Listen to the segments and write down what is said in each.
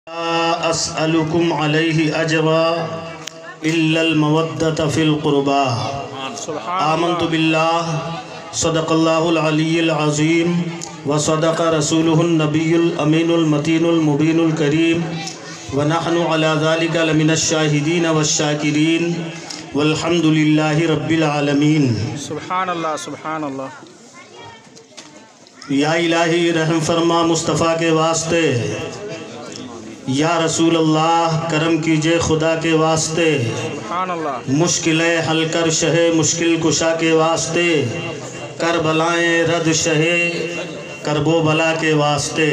لا أسألكم عليه أجرا إلا المودة في القربى. آمنت بالله صدق الله العلي العظيم وصدق رسوله النبي الأمين المتين المبين الكريم ونحن على ذلك لمن الشاهدين والشاكرين والحمد لله رب العالمين. سبحان اللہ سبحان اللہ. یا الہی رحم فرما مصطفیٰ کے واسطے، یا رسول اللہ کرم کیجئے خدا کے واسطے، سبحان اللہ. مشکلیں حل کر شہ مشکل کشا کے واسطے، کربلائیں رد شہ کرب و بلا کے واسطے.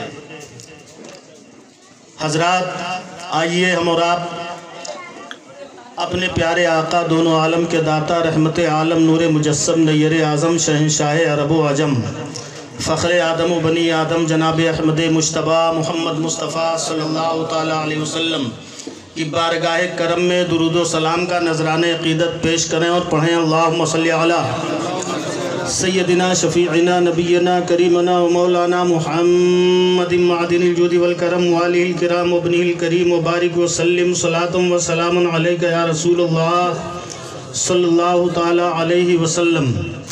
حضرات آئیے ہم اور آپ اپنے پیارے آقا دونوں عالم کے داتا رحمت عالم نور مجسم نیر اعظم شہنشاہ عرب و عجم فخر آدم و بنی آدم جناب احمد مجتبیٰ محمد مصطفیٰ صلی اللہ تعالیٰ علیہ وسلم کی بارگاہ کرم میں درود و سلام کا نذران عقیدت پیش کریں اور پڑھیں. اللہم صلی علی سیدنا شفیعنا نبینا کریمنا و مولانا محمد معدن الجود والکرم والہ الکرام و ابنہ الکریم و بارک وسلم صلاة و سلام علیکہ یا رسول اللہ صلی اللہ تعالیٰ علیہ وسلم.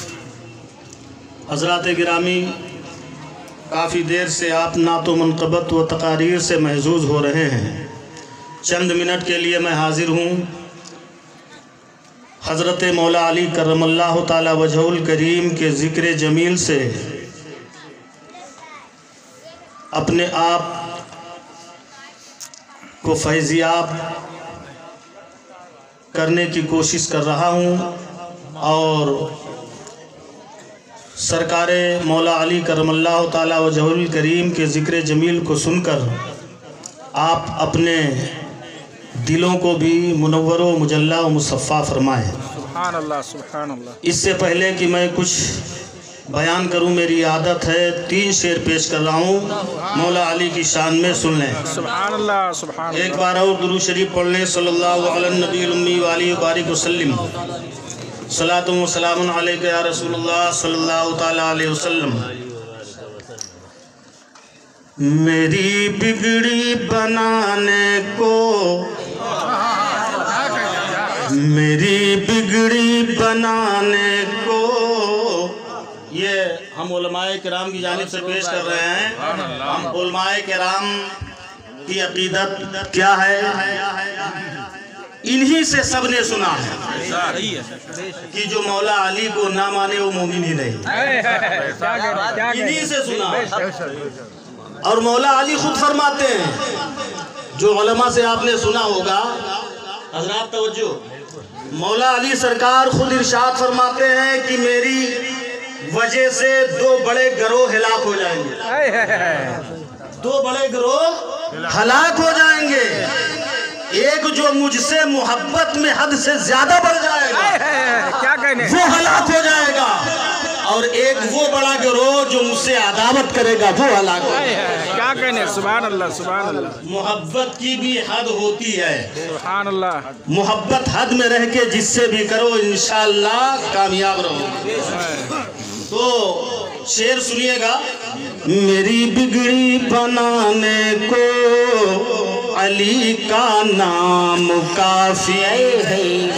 حضرات گرامی، کافی دیر سے آپ نعت و منقبت و تقاریر سے محظوظ ہو رہے ہیں. چند منٹ کے لیے میں حاضر ہوں حضرت مولا علی کرم اللہ تعالی وجہہ الکریم کے ذکر جمیل سے اپنے آپ کو فیضیاب کرنے کی کوشش کر رہا ہوں اور سرکار مولا علی کرم اللہ تعالی وجہہ الکریم کے ذکر جمیل کو سن کر آپ اپنے دلوں کو بھی منور و مجلہ و مصفہ فرمائیں. سبحان اللہ سبحان اللہ. اس سے پہلے کہ میں کچھ بیان کروں، میری عادت ہے 3 شعر پیش کر رہا ہوں، مولا علی کی شان میں سن لیں. سبحان اللہ سبحان اللہ. ایک بار اور درود شریف پڑھ لیں. صلی اللہ علی النبی الامی وآلہ وبارک وسلم. صلاۃ و سلام علیکہ یا رسول اللہ صلی اللہ تعالیٰ علیہ وسلم. میری بگڑی بنانے کو، میری بگڑی بنانے کو، یہ ہم علماء کرام کی جانب سے پیش کر رہے ہیں. ہم علماء کرام کی عقیدت کیا ہے، انہی سے سب نے سنا ہے کہ جو مولا علی کو نہ مانے وہ مومن ہی نہیں. انہی سے سنا اور مولا علی خود فرماتے ہیں، جو علماء سے آپ نے سنا ہوگا. حضرات توجہ، مولا علی سرکار خود ارشاد فرماتے ہیں کہ میری وجہ سے 2 بڑے گروہ ہلاک ہو جائیں گے. 2 بڑے گروہ ہلاک ہو جائیں گے. ایک جو مجھ سے محبت میں حد سے زیادہ بڑھ جائے گا وہ ہلاک ہو جائے گا، اور ایک وہ بڑا گروہ جو مجھ سے عداوت کرے گا وہ ہلاک ہو جائے گا. کیا کہنے. سبحان اللہ سبحان اللہ. محبت کی بھی حد ہوتی ہے. سبحان اللہ. محبت حد میں رہ کے جس سے بھی کرو انشاءاللہ کامیاب رہو. تو شعر سنیے گا. میری بگڑی بنانے کو علی کا نام کافی ہے،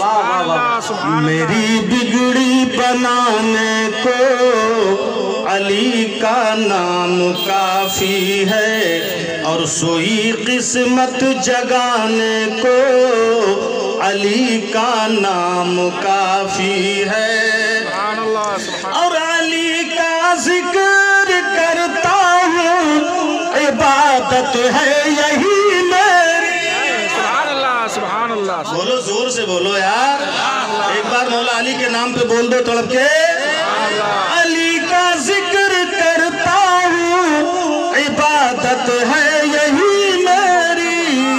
میری بگڑی بنانے کو علی کا نام کافی ہے، اور سوئی قسمت جگانے کو علی کا نام کافی ہے، اور علی کا ذکر کرتا ہوں عبادت ہے یہی میری. سبحان اللہ سبحان اللہ. بولو زور سے بولو یار. ایک بار مولا علی کے نام پہ بول دو تڑپ کے. علی کا ذکر کرتا ہوں عبادت ہے یہی میری،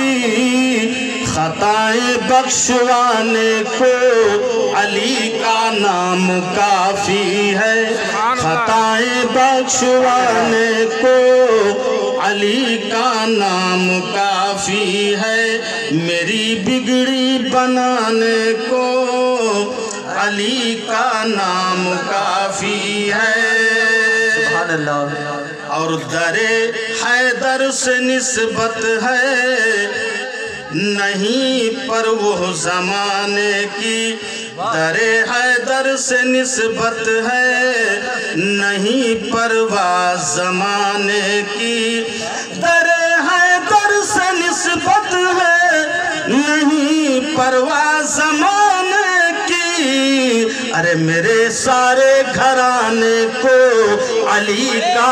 خطائیں بخشوانے کو علی کا نام کافی ہے، خطائیں بخشوانے کو علی کا نام کافی ہے، میری بگڑی بنانے کو علی کا نام کافی ہے. سبحان اللہ. اور در حیدر سے نسبت ہے نہیں پر وہ زمانے کی، در حیدر سے نسبت ہے نہیں پرواہ زمانے کی، در حیدر سے نسبت ہے نہیں پرواہ زمانے کی، ارے میرے سارے گھرانے کو علی کا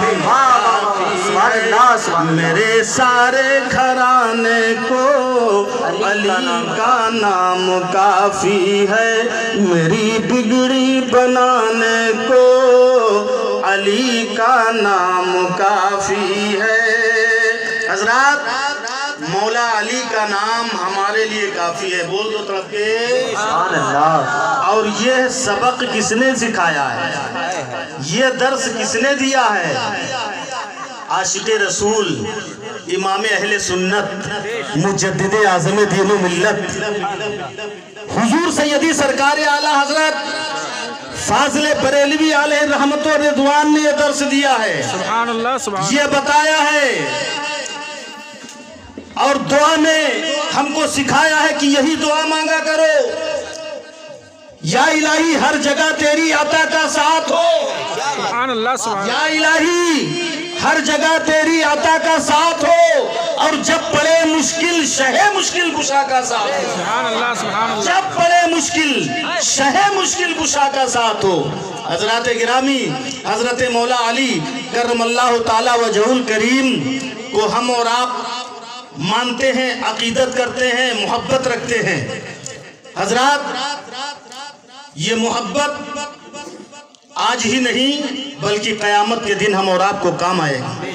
میرے سارے گھرانے کو علی کا نام کافی ہے، میری بگڑی بنانے کو علی کا نام کافی ہے۔ حضرات مولا علی کا نام ہمارے لیے کافی ہے، بول دو طرف کے سبحان اللہ۔ اور یہ سبق کس نے سکھایا ہے، یہ درس کس نے دیا ہے؟ عاشق رسول، امام اہل سنت، مجدد اعظم دین و ملت، حضور سیدی سرکار اعلیٰ حضرت فاضل بریلوی علیہ رحمت و رضوان نے یہ درس دیا ہے، سبحان اللہ سبحان یہ بتایا ہے اور دعا میں ہم کو سکھایا ہے کہ یہی دعا مانگا کرو، یا الہی ہر جگہ تیری عطا کا ساتھ ہو، سبحان اللہ سبحان یا الہی ہر جگہ تیری عطا کا ساتھ ہو، اور جب پڑے مشکل شہ مشکل کشا کا ساتھ ہو، سبحان اللہ سبحان اللہ، جب پڑے مشکل شہ مشکل کشا کا ساتھ ہو۔ حضرات گرامی، حضرت مولا علی کرم اللہ تعالی وجہ الکریم کو ہم اور آپ مانتے ہیں، عقیدت کرتے ہیں، محبت رکھتے ہیں۔ حضرات یہ محبت آج ہی نہیں بلکہ قیامت کے دن ہم اور آپ کو کام آئے گی،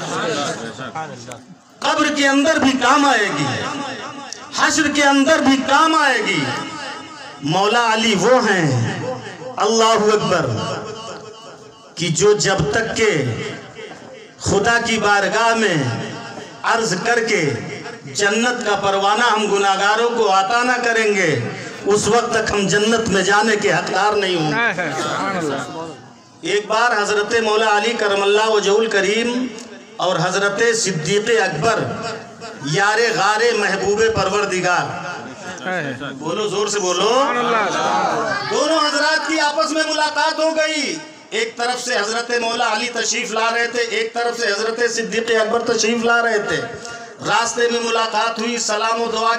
قبر کے اندر بھی کام آئے گی، حشر کے اندر بھی کام آئے گی۔ مولا علی وہ ہیں، اللہ اکبر، کہ جو جب تک کہ خدا کی بارگاہ میں عرض کر کے جنت کا پروانہ ہم گناہگاروں کو عطا نہ کریں گے، اس وقت تک ہم جنت میں جانے کے حقدار نہیں ہوں گے۔ سبحان اللہ۔ ایک بار حضرت مولا علی کرم اللہ وجہ الکریم اور حضرت صدیق اکبر یار غار محبوب پروردگار، بولو زور سے بولو، دونوں حضرات کی آپس میں ملاقات ہو گئی۔ ایک طرف سے حضرت مولا علی تشریف لا رہے تھے، ایک طرف سے حضرت صدیق اکبر تشریف لا رہے تھے۔ راستے میں ملاقات ہوئی، سلام و دعا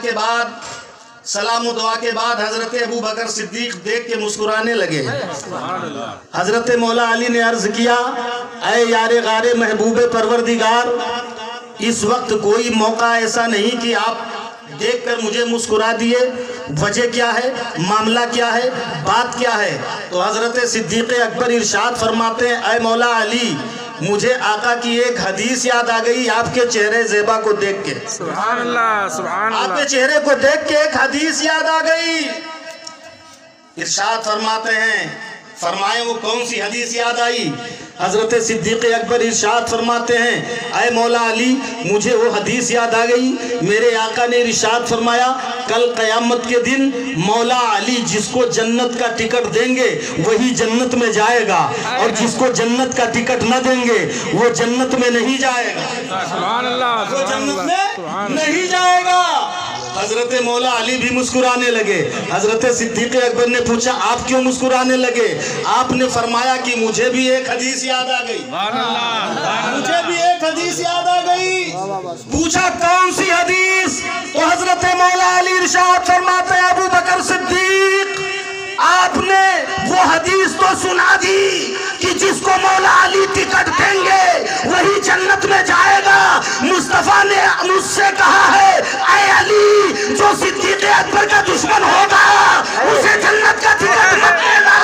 کے بعد حضرت ابو بکر صدیق دیکھ کے مسکرانے لگے۔ حضرت مولا علی نے عرض کیا، اے یار غار محبوب پروردگار، اس وقت کوئی موقع ایسا نہیں کہ آپ دیکھ کر مجھے مسکرا دیے، وجہ کیا ہے، معاملہ کیا ہے، بات کیا ہے؟ تو حضرت صدیق اکبر ارشاد فرماتے ہیں، اے مولا علی، مجھے آقا کی ایک حدیث یاد آ گئی آپ کے چہرے زیبا کو دیکھ کے، سبحان اللہ سبحان اللہ، آپ کے چہرے کو دیکھ کے ایک حدیث یاد آ گئی۔ ارشاد فرماتے ہیں، فرمائے وہ کون سی حدیث یاد آئی؟ حضرت صدیق اکبر ارشاد فرماتے ہیں، اے مولا علی، مجھے وہ حدیث یاد آ گئی، میرے آقا نے ارشاد فرمایا، کل قیامت کے دن مولا علی جس کو جنت کا ٹکٹ دیں گے وہی جنت میں جائے گا، اور جس کو جنت کا ٹکٹ نہ دیں گے وہ جنت میں نہیں جائے گا، سبحان اللہ، وہ جنت میں نہیں جائے گا۔ حضرت مولا علی بھی مسکرانے لگے۔ حضرت صدیق اکبر نے پوچھا، آپ کیوں مسکرانے لگے؟ آپ نے فرمایا کہ مجھے بھی ایک حدیث یاد آ گئی، مجھے بھی ایک حدیث یاد آ گئی۔ پوچھا کون سی حدیث؟ تو حضرت مولا علی ارشاد فرماتے ہیں، ابو بکر صدیق، آپ نے وہ حدیث تو سنا دی کہ جس کو مولا علی ٹکٹ دیں گے وہی جنت میں جائے گا۔ مصطفیٰ نے مجھ سے کہا ہے، اے علی، جو صدیق اکبر کا دشمن ہوگا اسے جنت کا ٹکٹ مت دینا۔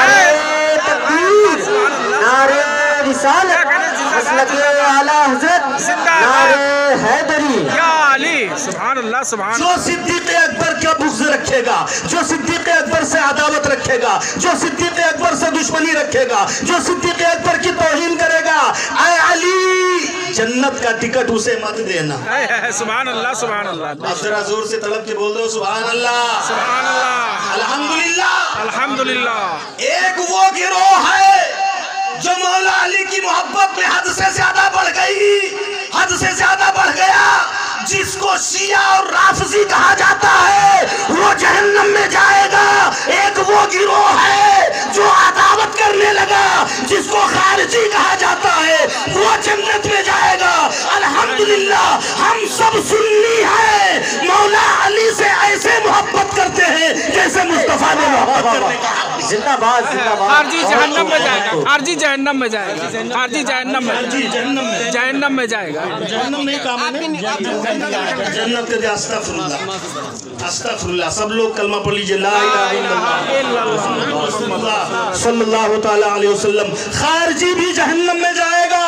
نعرہ رسالت، مسلک اعلیٰ حضرت، نعرہ حیدری، یا علی، سبحان اللہ سبحان جو صدیق اکبر کا بغض رکھے گا، جو صدیق اکبر سے عداوت رکھے گا، جو صدیق اکبر سے دشمنی رکھے گا، جو صدیق اکبر کی توہین کرے گا، اے علی، جنت کا ٹکٹ اسے مت دینا۔ سبحان اللہ سبحان اللہ، اب ذرا زور سے طلب کے بول دو، سبحان اللہ، سبحان اللہ، الحمدللہ۔ الحمدللہ۔ ایک وہ گروہ ہے جو مولا علی کی محبت میں حد سے زیادہ بڑھ گئی، حد سے زیادہ بڑھ گیا، جس کو شیعہ اور رافضی کہا جاتا ہے وہ جہنم میں جائے گا۔ ایک وہ گروہ ہے جو عداوت کرنے لگا، جس کو خارجی کہا جاتا ہے وہ جنت میں جائے گا۔ الحمدللہ ہم سب سنی ہیں، مولا علی سے ایسے محبت کرتے ہیں جیسے مصطفیٰ نے محبت کرنے کا۔ زندہ باد، زندہ باد۔ خارجی جہنم میں جائے گا، خارجی جہنم میں جائے گا، خارجی جہنم میں جہنم میں جائے گا۔ جہنم نہیں کہا میں نے، جنت کے استغفر اللہ، استغفر اللہ۔ سب لوگ کلمہ پڑھ لیجئے، لا الہ الا اللہ صلی اللہ تعالی علیہ وسلم۔ خارجی بھی جہنم میں جائے گا،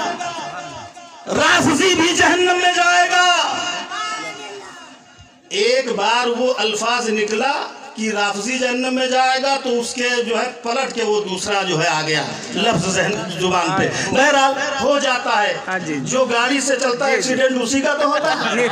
رافضی بھی جہنم میں جائے گا۔ ایک بار وہ الفاظ نکلا کہ رافضی جہنم میں جائے گا تو اس کے جو ہے پلٹ کے وہ دوسرا جو ہے آ گیا لفظ ذہن زبان پہ۔ بہرحال ہو جاتا ہے، جو گاڑی سے چلتا ہے ایکسیڈنٹ اسی کا تو ہوتا ہے۔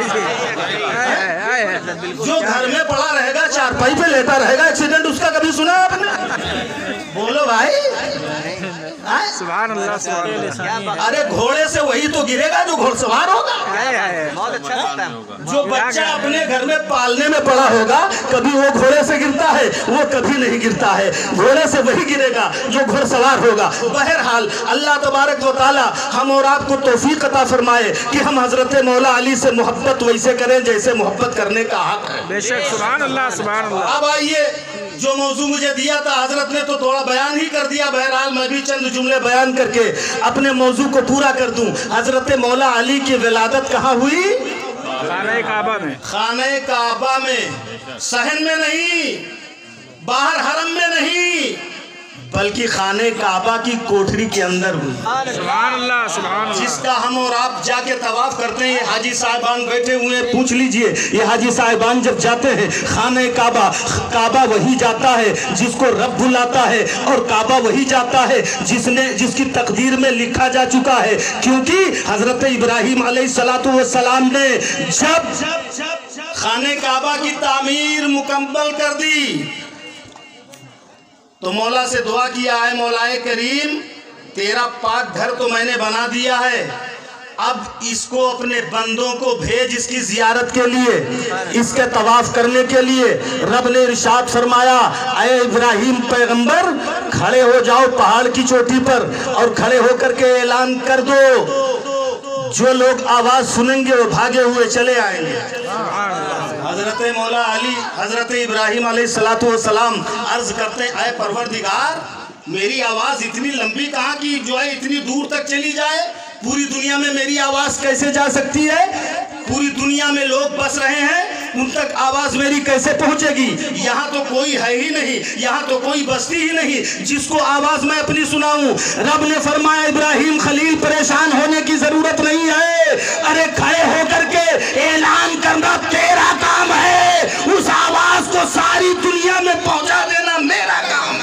جو گھر میں پڑا رہے گا چارپائی پہ لیتا رہے گا، ایکسیڈنٹ اس کا کبھی سنا آپ نے؟ بولو بھائی، سبحان اللہ، سبحان اللہ۔ ارے گھوڑے سے وہی تو گرے گا جو گھوڑ سوار ہوگا۔ بہت اچھا لگتا ہے۔ جو بچہ اپنے گھر میں پالنے میں پڑا ہوگا کبھی وہ گھوڑے سے گرتا ہے؟ وہ کبھی نہیں گرتا ہے، گھوڑے سے وہی گرے گا جو گھوڑ سوار ہوگا۔ بہرحال اللہ تبارک و تعالی ہم اور آپ کو توفیق عطا فرمائے کہ ہم حضرت مولا علی سے محبت ویسے کریں جیسے محبت کرنے کا حق ہے۔ بے شک، سبحان اللہ، سبحان اللہ۔ اب آئیے، جو موضوع مجھے دیا تھا حضرت نے تو تھوڑا بیان ہی کر دیا، بہرحال میں بھی چند جملے بیان کر کے اپنے موضوع کو پورا کر دوں۔ حضرت مولا علی کی ولادت کہاں ہوئی؟ خانہ کعبہ میں، خانہ کعبہ میں، صحن میں نہیں، باہر حرم میں نہیں، بلکہ خانہ کعبہ کی کوٹھری کے اندر ہوئی۔ سبحان اللہ، سبحان اللہ۔ جس کا ہم اور آپ جا کے طواف کرتے ہیں، یہ حاجی صاحبان بیٹھے ہوئے ہیں، پوچھ لیجئے، یہ حاجی صاحبان جب جاتے ہیں خانہ کعبہ، کعبہ وہی جاتا ہے جس کو رب بلاتا ہے، اور کعبہ وہی جاتا ہے جس کی تقدیر میں لکھا جا چکا ہے، کیونکہ حضرت ابراہیم علیہ السلام نے جب خانہ کعبہ کی تعمیر مکمل کر دی تو مولا سے دعا کیا ہے، مولا کریم تیرا پاک گھر تو میں نے بنا دیا ہے، اب اس کو اپنے بندوں کو بھیج اس کی زیارت کے لیے، اس کے طواف کرنے کے لیے۔ رب نے ارشاد فرمایا، اے ابراہیم پیغمبر کھڑے ہو جاؤ پہاڑ کی چوٹی پر اور کھڑے ہو کر کے اعلان کر دو، جو لوگ آواز سنیں گے وہ بھاگے ہوئے چلے آئیں گے۔ حضرت مولا علی، حضرت ابراہیم علیہ السلام عرض کرتے ہیں، اے پروردگار میری آواز اتنی لمبی کہاں کی جو ہے اتنی دور تک چلی جائے؟ پوری دنیا میں میری آواز کیسے جا سکتی ہے؟ پوری دنیا میں لوگ بس رہے ہیں، ان تک آواز میری کیسے پہنچے گی؟ یہاں تو کوئی ہے ہی نہیں، یہاں تو کوئی بستی ہی نہیں جس کو آواز میں اپنی سناؤں۔ رب نے فرمایا، ابراہیم خلیل پریشان ہونے کی ضرورت نہیں ہے، ارے کھڑے ہو کر کے اعلان کرنا تیرا کام ہے، اس آواز کو ساری دنیا میں پہنچا دینا میرا کام ہے۔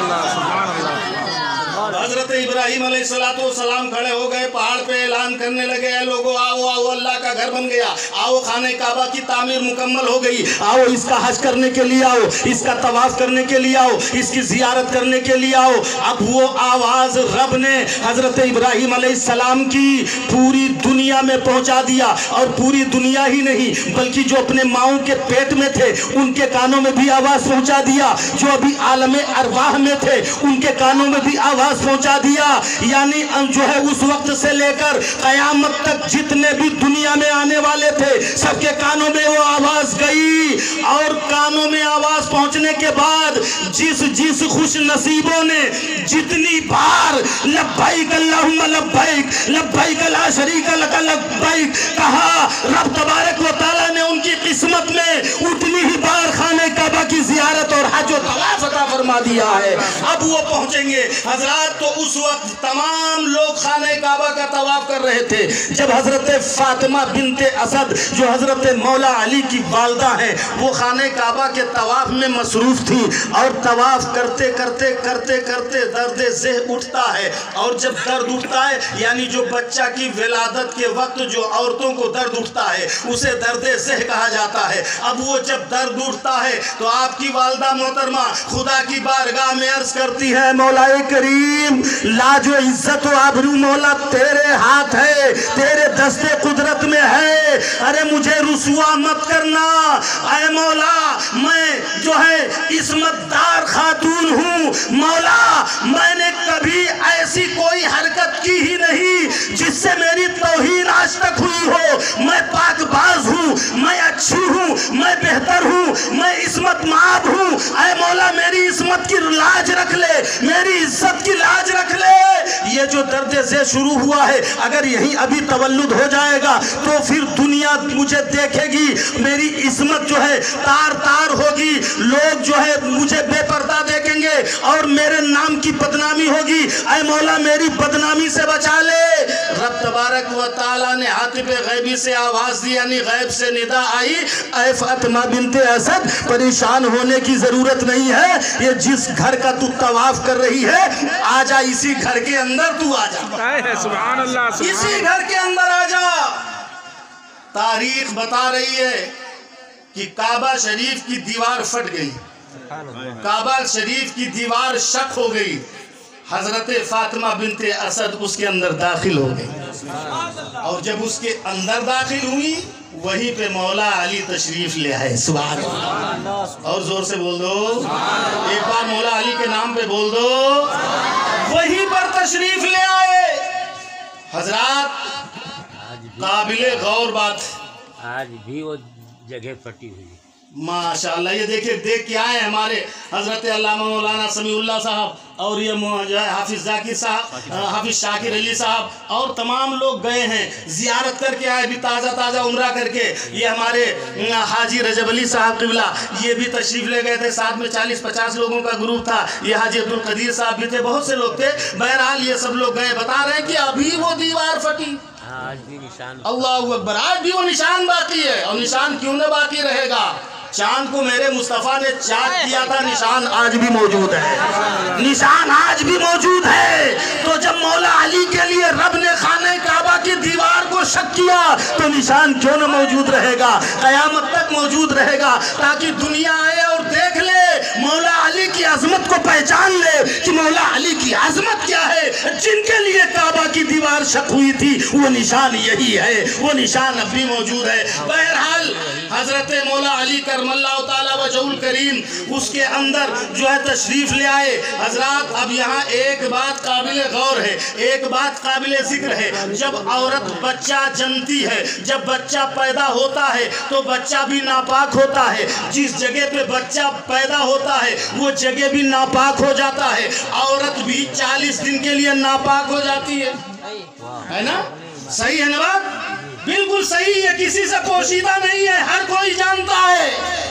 حضرت ابراہیم علیہ السلام کھڑے ہو گئے پہاڑ پہ، اعلان کرنے لگے، اے لوگو آؤ آؤ، اللہ کا گھر بن گیا، آؤ خانہ کعبہ کی تعمیر مکمل ہو گئی، آؤ اس کا حج کرنے کے لیے آؤ، اس کا طواف کرنے کے لیے آؤ، اس کی زیارت کرنے کے لیے آؤ۔ اب وہ آواز رب نے حضرت ابراہیم علیہ السلام کی پوری دنیا میں پہنچا دیا، اور پوری دنیا ہی نہیں بلکہ جو اپنے ماؤں کے پیٹ میں تھے ان کے کانوں میں بھی آواز پہنچا دیا، جو ابھی عالم ارواح میں تھے ان کے کانوں میں بھی آواز پہنچا دیا۔ یعنی جو ہے اس وقت سے لے کر قیامت تک جتنے بھی دنیا میں آنے والے تھے سب کے کانوں میں وہ آواز گئی، اور کانوں میں آواز پہنچنے کے بعد جس خوش نصیبوں نے جتنی بار لبیک اللہم لبیک لبیک لا شریک لک لبیک کہا، رب تبارک و تعالیٰ نے ان کی قسمت میں اتنی ہی بار خانہ کعبہ کی زیارت اور حج و طواف عطا فرما دیا ہے۔ اب وہ پہنچیں گے حضرات، تو اس وقت تمام لوگ خانہ کعبہ کا طواف کر رہے تھے، جب حضرت فاطمہ بنت اسد جو حضرت مولا علی کی والدہ ہیں وہ خانہ کعبہ کے طواف میں مصروف تھی، اور طواف کرتے کرتے کرتے کرتے درد ذہ اٹھتا ہے، اور جب درد اٹھتا ہے یعنی جو بچہ کی ولادت کے وقت جو عورتوں کو درد اٹھتا ہے اسے درد ذہ کہا جاتا ہے۔ اب وہ جب درد اٹھتا ہے تو آپ کی والدہ محترمہ خدا کی کی بارگاہ میں عرض کرتی ہے مولا کریم لاج و عزت و آبرو مولا تیرے ہاتھ ہے، تیرے دست قدرت میں ہے، ارے مجھے رسوا مت کرنا اے مولا، میں جو ہے عصمت دار خاتون ہوں مولا، میں نے کبھی ایسی کوئی حرکت کی ہی نہیں جس سے میری توہین آج تک ہوئی ہو، میں پاک باز ہوں، میں اچھی ہوں، میں بہتر ہوں، میں عصمت مآب ہوں، اے مولا میری عصمت کی لاج رکھ لے، میری عزت کی لاج رکھ لے۔ یہ جو درد سے شروع ہوا ہے اگر یہی ابھی تولد ہو جائے گا تو پھر دنیا مجھے دیکھے گی، میری عصمت جو ہے تار تار ہوگی، لوگ جو ہے مجھے بے پردہ دیکھیں گے اور میرے نام کی بدنامی ہوگی، اے مولا میری بدنامی سے بچا لے۔ رب تبارک و تعالیٰ نے حاتب غیبی سے آواز دی، یعنی غیب سے ندا آئی، اے فاطمہ بنت اسد پریشان ہونے کی ضرورت نہیں ہے، یہ جس گھر کا تو طواف کر رہی ہے آجا اسی گھر کے اندر تو آجا، سبحان اللہ، اسی گھر کے اندر آجا۔ تاریخ بتا رہی ہے کہ کعبہ شریف کی دیوار پھٹ گئی، کعبہ شریف کی دیوار شق ہو گئی، حضرت فاطمہ بنت اسد اس کے اندر داخل ہو گئی، اور جب اس کے اندر داخل ہوئی وہیں پہ مولا علی تشریف لے آئے، سبحان اللہ، اور زور سے بول دو، ایک بار مولا علی کے نام پہ بول دو، وہیں پر تشریف لے آئے۔ حضرات قابل غور بات، آج بھی وہ جگہ پھٹی ہوئی ہے۔ ماشاءاللہ، یہ دیکھ کے آئے ہمارے حضرت علامہ مولانا سمیع اللہ صاحب اور یہ حافظ ذاکر صاحب، حافظ شاکر علی صاحب اور تمام لوگ گئے ہیں، زیارت کر کے آئے بھی، تازہ تازہ عمرہ کر کے۔ یہ ہمارے حاجی رجب علی صاحب قبلہ یہ بھی تشریف لے گئے تھے، ساتھ میں 40-50 لوگوں کا گروپ تھا، یہ حاجی عبدالقدیر صاحب بھی تھے، بہت سے لوگ تھے۔ بہرحال یہ سب لوگ گئے، بتا رہے ہیں کہ ابھی وہ دیوار پھٹی، آج بھی نشان، اللہ اکبر، آج بھی وہ نشان باقی ہے، اور نشان کیوں نہ باقی رہے گا؟ چاند کو میرے مصطفیٰ نے چاک کیا تھا، نشان آج بھی موجود ہے، نشان آج بھی موجود ہے۔ تو جب مولا علی کے لیے رب نے خانہ کعبہ کی دیوار کو شق کیا تو نشان کیوں نہ موجود رہے گا، قیامت تک موجود رہے گا، تاکہ دنیا آئے اور دیکھ لے، مولا علی کی عظمت کو پہچان لے کہ مولا علی کی عظمت کیا ہے۔ جن کے لیے کعبہ کی دیوار شق ہوئی تھی وہ نشان یہی ہے، وہ نشان اب بھی موجود ہے۔ بہرحال حضرت مولا علی کرم اللہ تعالیٰ وجہ الکریم اس کے اندر جو ہے تشریف لے آئے۔ حضرات اب یہاں ایک بات قابل غور ہے، ایک بات قابل ذکر ہے، جب عورت بچہ جنتی ہے، جب بچہ پیدا ہوتا ہے تو بچہ بھی ناپاک ہوتا ہے، جس جگہ پہ بچہ پیدا ہوتا ہے وہ جگہ بھی ناپاک ہو جاتا ہے، عورت بھی 40 دن کے لیے ناپاک ہو جاتی ہے نا؟ صحیح ہے نا بات؟ بالکل صحیح ہے، کسی سے پوشیدہ نہیں ہے، ہر کوئی جانتا ہے۔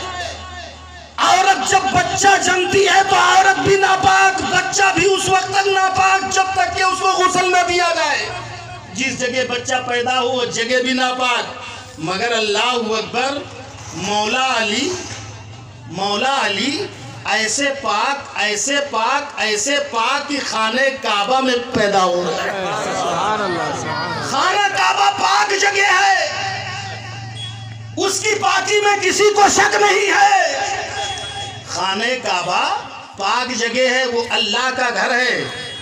عورت جب بچہ جنتی ہے تو عورت بھی ناپاک، بچہ بھی اس وقت تک ناپاک جب تک کہ اس کو غسل نہ دیا جائے، جس جگہ بچہ پیدا ہو وہ جگہ بھی ناپاک۔ مگر اللہ اکبر، مولا علی ایسے پاک ایسے پاک ایسے پاک کہ خانہ کعبہ میں پیدا ہو رہا ہے۔ خانہ کعبہ پاک جگہ ہے، اس کی پاکی میں کسی کو شک نہیں ہے۔ خانہ کعبہ پاک جگہ ہے، وہ اللہ کا گھر ہے،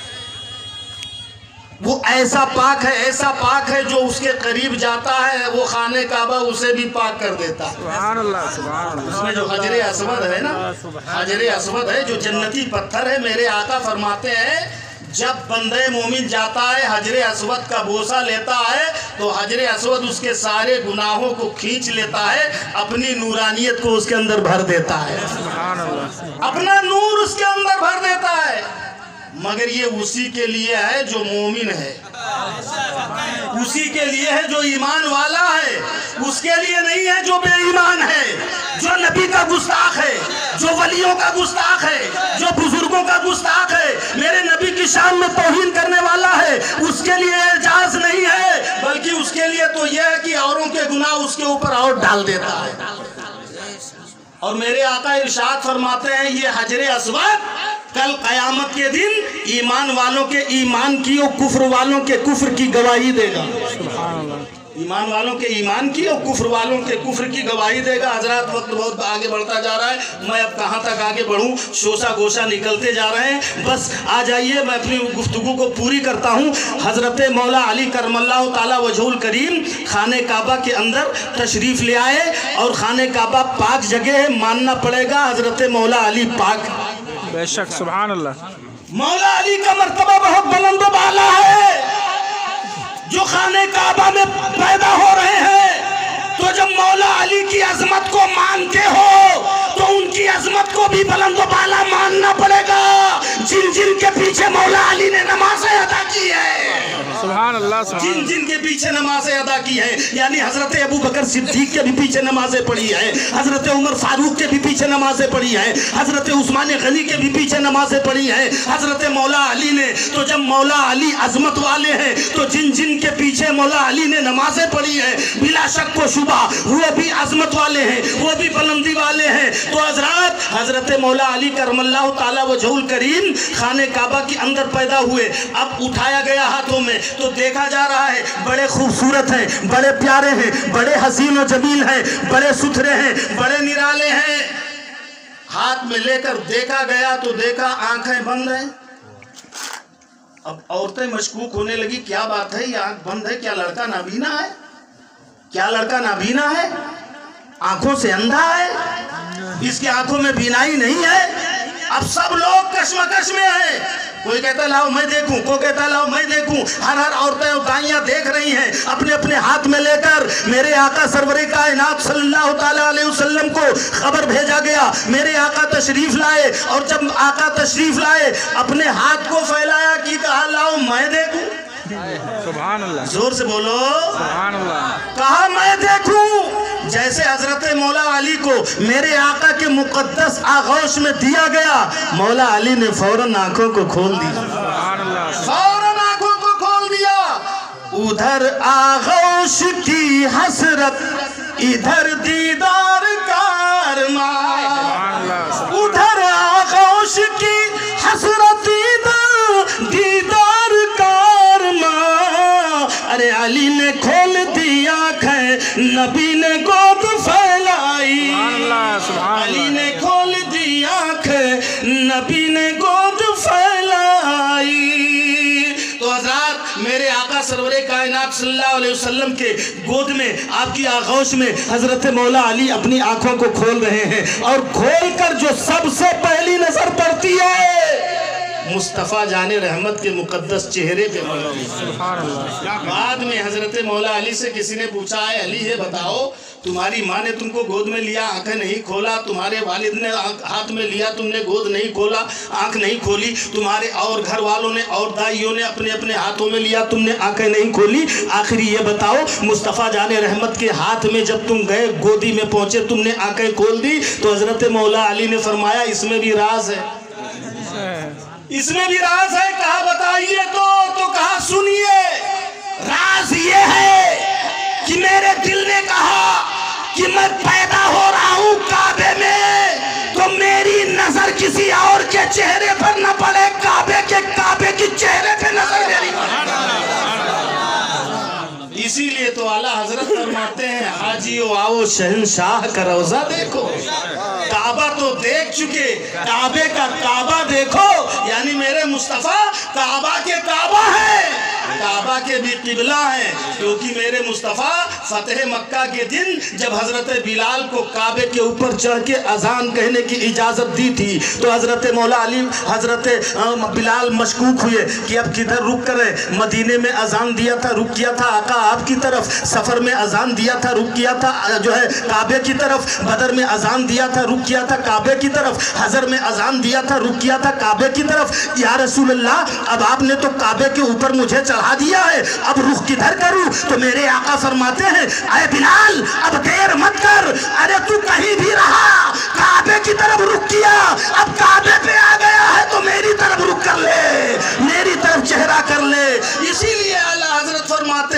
وہ ایسا پاک ہے جو اس کے قریب جاتا ہے وہ خانہ کعبہ اسے بھی پاک کر دیتا ہے۔ سبحان اللہ، سبحان اللہ۔ اس میں جو حجر اسود ہے نا، حجر اسود ہے جو جنتی پتھر ہے، میرے آقا فرماتے ہیں جب بندہ مومن جاتا ہے حجر اسود کا بوسہ لیتا ہے تو حجر اسود اس کے سارے گناہوں کو کھینچ لیتا ہے، اپنی نورانیت کو اس کے اندر بھر دیتا ہے، اپنا نور اس کے اندر بھر دیتا ہے۔ مگر یہ اسی کے لیے ہے جو مومن ہے، اسی کے لیے ہے جو ایمان والا ہے، اس کے لیے نہیں ہے جو بے ایمان ہے، جو نبی کا گستاخ ہے، جو ولیوں کا گستاخ ہے، جو بزرگوں کا گستاخ ہے، میرے نبی کی شان میں توہین کرنے والا ہے، اس کے لیے اعجاز نہیں ہے، بلکہ اس کے لیے تو یہ ہے کہ اوروں کے گناہ اس کے اوپر اور ڈال دیتا ہے۔ اور میرے آقا ارشاد فرماتے ہیں یہ حجر اسود کل قیامت کے دن ایمان والوں کے ایمان کی اور کفر والوں کے کفر کی گواہی دے گا۔ ایمان والوں کے ایمان کی اور کفر والوں کے کفر کی گواہی دے گا۔ حضرات وقت بہت آگے بڑھتا جا رہا ہے، میں اب کہاں تک آگے بڑھوں، شوشہ گوشہ نکلتے جا رہے ہیں، بس آ جائیے میں اپنی گفتگو کو پوری کرتا ہوں۔ حضرت مولا علی کرم اللہ تعالی وجہ الکریم خانہ کعبہ کے اندر تشریف لے آئے، اور خانہ کعبہ پاک جگہ ہے، ماننا پڑے گا حضرت مولا علی پاک۔ بے شک سبحان اللہ۔ مولا علی کا مرتبہ بہت بلند و بالا ہے، جو خانہ کعبہ میں پیدا ہو رہے ہیں، تو جب مولا علی کی عظمت کو مانتے ہو تو ان کی عظمت کو بھی بلند و بالا ماننا پڑے گا، جن جن کے پیچھے مولا علی نے نمازیں ادا کی ہے، سبحان اللہ سبحان جن جن کے پیچھے نمازیں ادا کی ہیں، یعنی حضرت ابو بکر صدیق کے بھی پیچھے نمازیں پڑھی ہیں، حضرت عمر فاروق کے بھی پیچھے نمازیں پڑھی ہیں، حضرت عثمان غنی کے بھی پیچھے نمازیں پڑھی ہیں، حضرت مولا علی نے تو جب مولا علی عظمت والے ہیں تو جن جن کے پیچھے مولا علی نے نمازیں پڑھی ہیں بلا شک و شبہ وہ بھی عظمت والے ہیں، وہ بھی بلندی والے ہیں۔ تو حضرات حضرت مولا علی کرم اللہ تعالی وجہ الکریم خانہ کعبہ کے اندر پیدا ہوئے، اب اٹھایا گیا ہاتھوں میں تو دیکھا جا رہا ہے بڑے خوبصورت ہیں، بڑے پیارے ہیں، بڑے حسین و جمیل ہیں، بڑے ستھرے ہیں، بڑے نرالے ہیں۔ ہاتھ میں لے کر دیکھا گیا تو دیکھا آنکھیں بند ہیں۔ اب عورتیں مشکوک ہونے لگی، کیا بات ہے، یہ آنکھ بند ہے، کیا لڑکا نابینا ہے، کیا لڑکا نابینا ہے، آنکھوں سے اندھا ہے، اس کی آنکھوں میں بینائی نہیں ہے۔ اب سب لوگ کشمکش میں ہیں، کوئی کہتا ہے لاؤ میں دیکھوں، کوئی کہتا ہے لاؤ میں دیکھوں، ہر عورتیں اور دائیاں دیکھ رہی ہیں، اپنے اپنے ہاتھ میں لے کر میرے آقا سرور کائنات صلی اللہ تعالیٰ علیہ وسلم کو خبر بھیجا گیا، میرے آقا تشریف لائے، اور جب آقا تشریف لائے اپنے ہاتھ کو پھیلایا کہ کہا لاؤ میں دیکھوں، سبحان اللہ، زور سے بولو، سبحان اللہ، کہا میں دیکھوں۔ جیسے حضرت مولا علی کو میرے آقا کے مقدس آغوش میں دیا گیا، مولا علی نے فوراً آنکھوں کو کھول دیا، سبحان اللہ، فوراً آنکھوں کو کھول دیا۔ ادھر آغوش کی حسرت، ادھر دیدار کارماں، ادھر آغوش کی حسرت، ادھر دیدار کارماں، ارے علی نے کھول دی آنکھیں، نبی نے گود پھیلائی، علی نے کھول دی آنکھیں، نبی نے گود پھیلائی۔ تو حضرات میرے آقا سرور کائنات صلی اللہ علیہ وسلم کے گود میں، آپ کی آغوش میں حضرت مولا علی اپنی آنکھوں کو کھول رہے ہیں، اور کھول کر جو سب سے پہلی نظر پڑتی ہے مصطفیٰ جان رحمت کے مقدس چہرے پہ پڑتی ہے۔ بعد میں حضرت مولا علی سے کسی نے پوچھا ہے علی یہ بتاؤ تمہاری ماں نے تم کو گود میں لیا آنکھیں نہیں کھولا، تمہارے والد نے ہاتھ میں لیا تم نے گود نہیں کھولا آنکھ نہیں کھولی، تمہارے اور گھر والوں نے اور دائیوں نے اپنے اپنے ہاتھوں میں لیا تم نے آنکھیں نہیں کھولی، آخری یہ بتاؤ مصطفیٰ جان رحمت کے ہاتھ میں جب تم گئے گودی میں پہنچے تم نے آنکھیں کھول دی؟ تو حضرت مولا علی نے فرمایا اس میں بھی راز ہے، اس میں بھی راز ہے۔ کہا بتائیے تو کہا سنیے، راز یہ ہے کہ میرے دل نے کہا کہ میں پیدا ہو رہا ہوں کعبے میں تو میری نظر کسی اور کے چہرے پر نہ پڑے، کعبے کی چہرے پہ نظر میری پڑے۔ اسی لیے تو اعلیٰ حضرت فرماتے ہیں حاجیو آؤ شہنشاہ کا روضہ دیکھو، کعبہ تو دیکھ چکے، کعبے کا کعبہ دیکھو، یعنی میرے مصطفیٰ کعبہ کے کعبہ ہیں، کعبہ کے بھی قبلہ ہیں، کیونکہ میرے مصطفیٰ فتح مکہ کے دن جب حضرت بلال کو کعبے کے اوپر چڑھ کے اذان کہنے کی اجازت دی تھی تو حضرت مولا علی حضرت بلال مشکوک ہوئے کہ اب کدھر رک کر ہے، مدینے میں اذان دیا تھا رک کیا تھا آقا آپ کی طرف، سفر میں اذان دیا تھا رک کیا تھا جو ہے کعبے کی طرف، بدر میں اذان دیا تھا رک کیا تھا کعبے کی طرف، حضر میں اذان دیا تھا رک کیا تھا کعبے کی طرف، یا رسول اللہ اب آپ نے تو کعبے کے اوپر مجھے چڑھا دیا ہے، اب رخ کدھر کروں؟ تو میرے آقا فرماتے ہیں اے بلال اب دیر مت کر، ارے تو کہیں بھی رہا کعبے کی طرف رک کیا، اب کعبے پہ آ گیا ہے تو میری طرف رک کر لے، میری طرف چہرہ کر لے۔ اسی لیے اعلیٰ حضرت فرماتے ہیں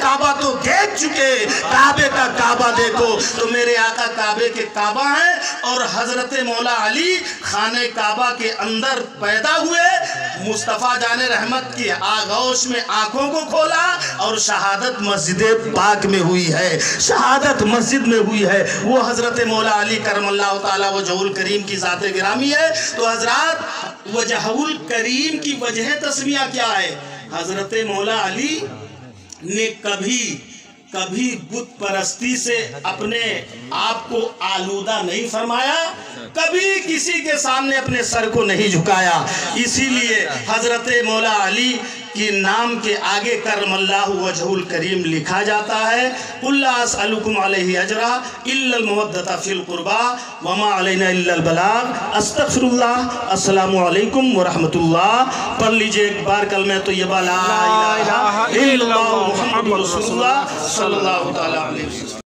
काबा तो देख चुके, काबे का काबा देखो। तो मेरे आका काबे के काबा हैं और हजरत मौला अली खाने काबा के अंदर पैदा हुए। मुस्तफ़ा जाने रहमत की आगोश में आंखों को खोला और शहादत मस्जिद पाक में हुई है, शहादत मस्जिद में हुई है। वो हजरत मौला अली करमल्लाहु ताला वजहुल करीम की ज़ात गिरामी है। तो हजरत वजहुल करीम की वजह तस्मिया क्या है? हजरत मौला अली ने कभी बुत परस्ती से अपने आप को आलूदा नहीं फरमाया, कभी किसी के सामने अपने सर को नहीं झुकाया। इसीलिए हजरत मौला अली के नाम के आगे करमल्लाहु वजहुल करीम लिखा जाता है। कुल ला असअलुकुम अलैहि अजरा इल्लल मवद्दता फिल कुर्बा वमा अलैना इल्लल बलाग। अस्तगफिरुल्लाह। अस्सलामु अलैकुम व रहमतुल्लाह। पढ़ लीजिए एक बार कलमे तय्यबा ला इलाहा इल्लल्लाह मुहम्मदुर रसूलुल्लाह सल्लल्लाहु तआला अलैहि वसल्लम।